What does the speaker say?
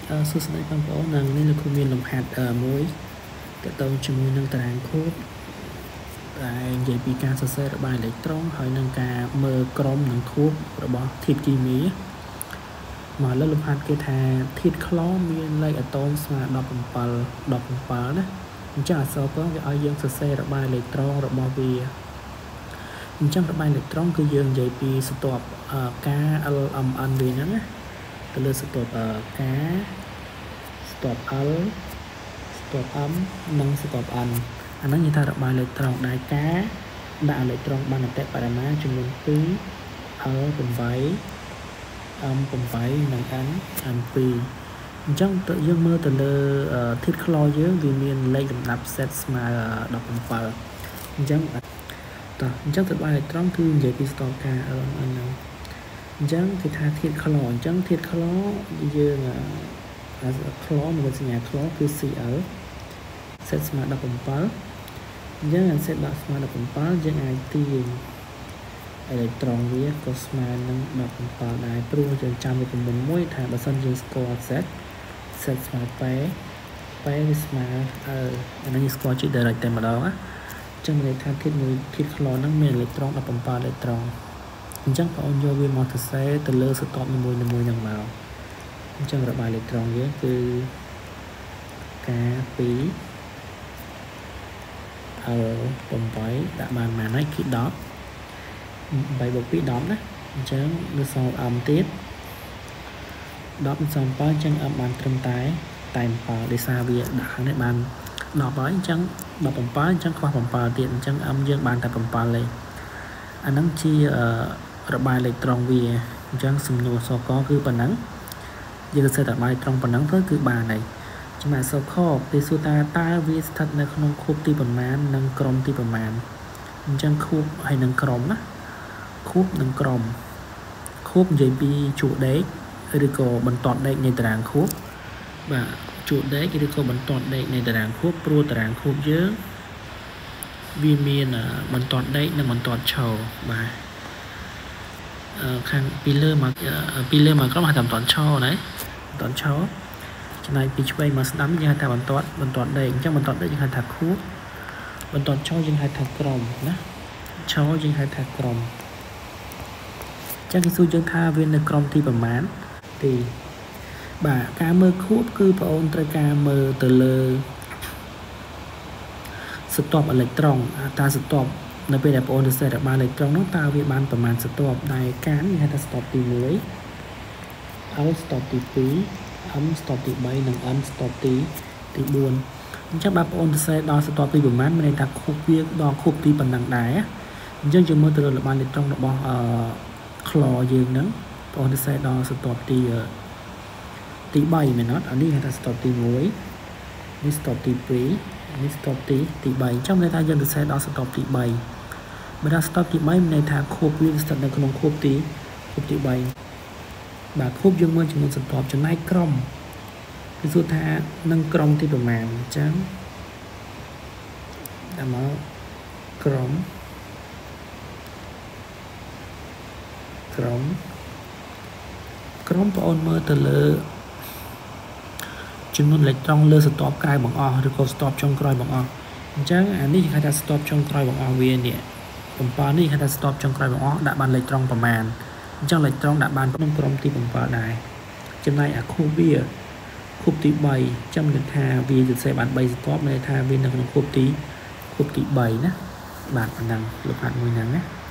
សួស្តីបងប្អូននឹងនេះលោកគ្រូមានលំហាត់មួយតទៅជាមួយនឹងតារាងខូបដែលនិយាយពីការសរសេររបាយអេឡិចត្រូនហើយនឹងការមើលក្រុមនិងខួបរបស់ធាតុគីមីមកលើលំហាត់គេថាធាតុខ្លមានលេខអាតូមស្មើ17ណាអញ្ចឹងអក្សរកវាឲ្យយើងសរសេររបាយអេឡិចត្រូនរបស់វាអញ្ចឹងរបាយអេឡិចត្រូនគឺយើងនិយាយពីស្ទាប់ K L M N វាហ្នឹងណាទៅលើស្ទាប់ K ស្ទាប់ L ស្ទាប់ M និងស្ទាប់ N អាហ្នឹងនិយាយថារបាយអេឡិចត្រូនដែល K ដាក់អេឡិចត្រូនបានអតិបរមាចំនួន2 L 8 M 8និង N 2អញ្ចឹងយើងមើលទៅលើធាតុខ្លយើងវាមានលេខលំដាប់សេតស្មើ17អញ្ចឹងទៅបាយអេឡិចត្រូនគឺនិយាយពីស្ទាប់ K L M N ហ្នឹងអញ្ចឹងគេថាធាតុខ្លអញ្ចឹងធាតុខ្លយើងខ្លមួយសញ្ញាខ្លគឺ Cl សេតស្មើ17អញ្ចឹងសេតដាក់ស្មើ17យើងអាចទាញអេឡិចត្រូនវាក៏ស្មើនឹង17ដែរព្រោះយើងចាំពីមុនមួយថាបើសិនយើងស្គាល់សេតស្មើប៉ែវាស្មើអានេះស្គាល់ជា direct តែម្ដងណាអញ្ចឹងន័យថាធាតុខ្លហ្នឹងមានអេឡិចត្រូន17អេឡិចត្រូនអញ្ចឹងបងប្អូនយកវាមកសរសេរទៅលើស្ទាប់នីមួយៗហ្នឹងមកអញ្ចឹងរបាយអេឡិចត្រូនយើងគឺ K2 L 8ដាក់បានប៉ុន្មានហើយគឺ10 8បូក2 10ណាអញ្ចឹងនៅសល់ M ទៀត10 7អញ្ចឹង M បានត្រឹមតែ7ដោយសារវាដាក់ខាងនេះបាន10ហើយអញ្ចឹង17អញ្ចឹងខ្វះ7ទៀតអញ្ចឹង M យើងបានតែ7ទេអាហ្នឹងជារបាយអេឡិចត្រូនវាអញ្ចឹងសំណួរសកគឺប៉ុណ្ណឹងយើងសរសេររបាយអេឡិចត្រូនប៉ុណ្ណឹងទៅគឺបានហើយចំណែកសខគេសួរថាតើវាស្ថិតនៅក្នុងខួបទីប៉ុន្មាននិងក្រុមទីប៉ុន្មានអញ្ចឹងខួបហើយនឹងក្រុមណាខួបនិងក្រុមខួបនិយាយពីជួរដេកឬក៏បន្ទាត់ដេកនៃតារាងខួបបាទជួរដេកឬក៏បន្ទាត់ដេកនៃតារាងខួបព្រោះតារាងខួបយើងវាមានបន្ទាត់ដេកនិងបន្ទាត់ឈរបាទខាងពីលើមកក្រុមហៅថាបន្ទាត់ឈរណាបន្ទាត់ឈរចំណែកពីឆ្វេងមកស្ដាំយើងហៅថាបន្ទាត់ដេកអញ្ចឹងបន្ទាត់ដេកយើងហៅថាខួបបន្ទាត់ឈរយើងហៅថាក្រុមណាឈរយើងហៅថាក្រុមអញ្ចឹងគេសួរយើងថាវានៅក្រុមទីប្រមាណទីបាទការមើលខួបគឺបងអូនត្រូវការមើលទៅលើស្ទាប់អេឡិចត្រូនតាស្ទាប់នៅពេលដែលបងអូនសរសេររបាយអេឡិចត្រូននោះតើវាបានប្រមាណស្ទាប់ដែលការនេះហៅថាស្ទាប់ទី1 L ស្ទាប់ទី2 M ស្ទាប់ទី3និង N ស្ទាប់ទី4អញ្ចឹងបើបងអូនសរសេរដល់ស្ទាប់ទីប្រមាណមានន័យថាខួបវាដល់ខួបទីប៉ុណ្ណឹងដែរអញ្ចឹងយើងមើលទៅលើរបាយអេឡិចត្រូនរបស់ខ្លយើងហ្នឹងបងអូនសរសេរដល់ស្ទាប់ទី3មែនអត់អានេះហៅថាស្ទាប់ទី1នេះស្ទាប់ទី2នេះស្ទាប់ទី3អញ្ចឹងមានន័យថាយើងសរសេរដល់ស្ទាប់ទី3បើថាស្ទាប់ទី3មានន័យថាខួបវាស្ថិតនៅក្នុងខួបទី3បាទខួបយើងមើលចំនួនស្ទាប់ចំណែកក្រុមគឺសួរថានឹងក្រុមទីប្រមាណអញ្ចឹងតាមមកក្រុមបងអូនមើលទៅលើចំនួនអេឡិចត្រូនលើស្ទាប់ក្រៅបង្អស់ឬក៏ស្ទាប់ចុងក្រោយបង្អស់អញ្ចឹងអានេះគេហៅថាស្ទាប់ចុងក្រោយបង្អស់វានេះ7នេះគេហៅថាស្ទាប់ចុងក្រោយបង្អស់ដាក់បានអេឡិចត្រូនប្រមាណអញ្ចឹងអេឡិចត្រូនដាក់បានក្នុងក្រុមទី7ដែរចំណែកអាខួបវាខួបទី3ចាំនិយាយថាវាសរសេរបាន3ស្ទាប់ន័យថាវានៅក្នុងខួបទី3ណាបាទប៉ុណ្ណឹងលោកហាត់មួយហ្នឹងណា